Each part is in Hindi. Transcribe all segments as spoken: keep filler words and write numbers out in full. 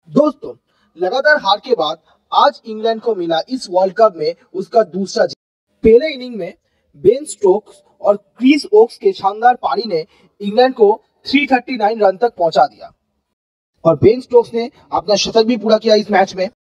दोस्तों, लगातार हार के बाद आज इंग्लैंड को मिला इस वर्ल्ड कप में उसका दूसरा जीत। पहले इनिंग में बेन स्टोक्स और क्रिस ओक्स के शानदार पारी ने इंग्लैंड को तीन सौ उनतालीस रन तक पहुंचा दिया और बेन स्टोक्स ने अपना शतक भी पूरा किया इस मैच में।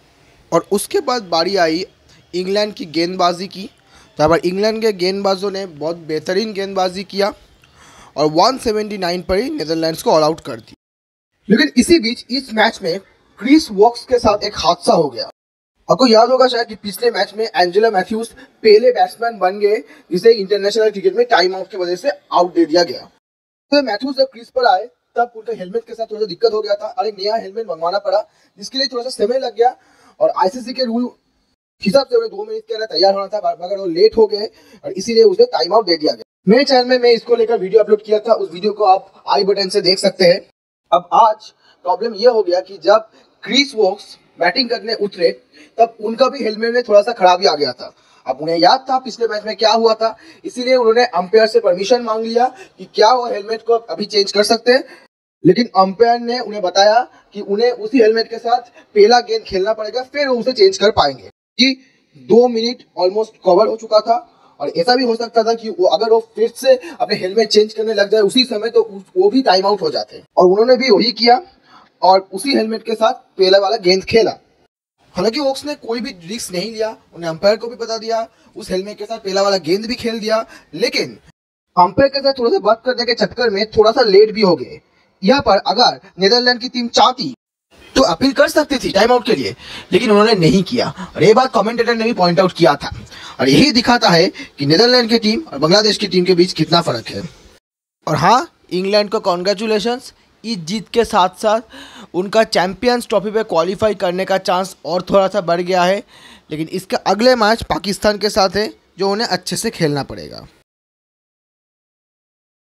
और उसके बाद बारी आई इंग्लैंड की गेंदबाजी की। जहाँ पर इंग्लैंड के गेंदबाजों ने बहुत बेहतरीन गेंदबाजी किया और एक सौ उन्यासी पर ही नीदरलैंड्स को ऑल आउट कर दी। लेकिन इसी बीच इस मैच में क्रिस वोक्स के साथ एक हादसा हो गया। आपको याद होगा शायद कि पिछले मैच में एंजेलो मैथ्यूज पहले बैट्समैन बन गए जिसे इंटरनेशनल क्रिकेट में टाइम आउट की वजह से आउट दे दिया गया। तो मैथ्यूज जब क्रीज पर आए तब उनके हेलमेट के साथ थोड़ा सा दिक्कत हो गया था और एक नया हेलमेट मंगवाना पड़ा, जिसके लिए थोड़ा सा समय लग गया और आईसीसी के रूल हिसाब से उन्हें दो मिनट के अंदर तैयार होना था, मगर वो लेट हो गए और इसीलिए उसे टाइम आउट दे दिया गया। मेरे चैनल में मैं इसको लेकर वीडियो अपलोड किया था, उस वीडियो को आप आई बटन से देख सकते हैं। अब आज प्रॉब्लम यह हो गया कि जब क्रिस वोक्स बैटिंग करने उतरे तब उनका भी हेलमेट में थोड़ा सा खराबी आ गया था। अब उन्हें याद था पिछले मैच में क्या हुआ था, इसीलिए उन्होंने अंपायर से परमिशन मांग लिया कि क्या वो हेलमेट को अभी चेंज कर सकते हैं। लेकिन अंपायर ने उन्हें बताया कि उन्हें उसी हेलमेट के साथ पहला गेंद खेलना पड़ेगा, फिर वो उसे चेंज कर पाएंगे। कि दो मिनट ऑलमोस्ट कवर हो चुका था और ऐसा भी हो सकता था कि वो अगर वो फिर से अपने हेलमेट चेंज करने लग जाए उसी समय तो वो भी टाइम आउट हो जाते, और उन्होंने भी वही किया और उसी हेलमेट के साथ पहला वाला गेंद खेला। हालांकि ओक्स ने कोई भी रिस्क नहीं लिया, उन्हें अंपायर को भी बता दिया, उस हेलमेट के साथ पहला वाला गेंद भी खेल दिया। लेकिन अंपायर के साथ थोड़ा सा बात करने के चक्कर में थोड़ा सा लेट भी हो गए। यहाँ पर अगर नीदरलैंड की टीम चाहती तो अपील कर सकती थी टाइम आउट के लिए, लेकिन उन्होंने नहीं किया और ये बात कमेंटेटर ने भी पॉइंट आउट किया था। और यही दिखाता है कि नीदरलैंड की टीम और बांग्लादेश की टीम के बीच कितना फर्क है। और हाँ, इंग्लैंड को कॉन्ग्रेचुलेशंस, इस जीत के साथ साथ उनका चैंपियंस ट्रॉफी पे क्वालिफाई करने का चांस और थोड़ा सा बढ़ गया है। लेकिन इसके अगले मैच पाकिस्तान के साथ है जो उन्हें अच्छे से खेलना पड़ेगा।